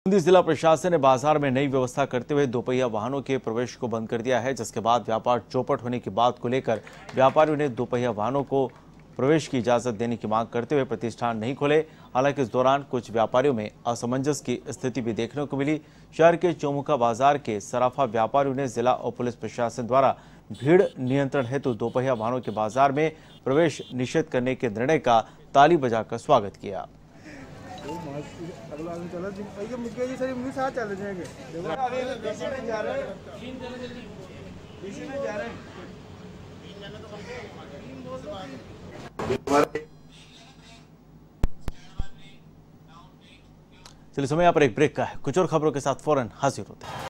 बूंदी जिला प्रशासन ने बाजार में नई व्यवस्था करते हुए दोपहिया वाहनों के प्रवेश को बंद कर दिया है, जिसके बाद व्यापार चौपट होने की बात को लेकर व्यापारियों ने दोपहिया वाहनों को प्रवेश की इजाजत देने की मांग करते हुए प्रतिष्ठान नहीं खोले। हालांकि इस दौरान कुछ व्यापारियों में असमंजस की स्थिति भी देखने को मिली। शहर के चौमुखा बाजार के सराफा व्यापारियों ने जिला और पुलिस प्रशासन द्वारा भीड़ नियंत्रण हेतु दोपहिया वाहनों के बाजार में प्रवेश निषेध करने के निर्णय का ताली बजाकर स्वागत किया। चलिए समय यहाँ पर एक ब्रेक का है। कुछ और खबरों के साथ फौरन हाजिर होते हैं।